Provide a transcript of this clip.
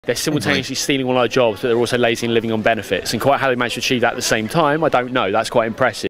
They're simultaneously stealing all our jobs, but they're also lazy and living on benefits. And quite how they managed to achieve that at the same time, I don't know. That's quite impressive.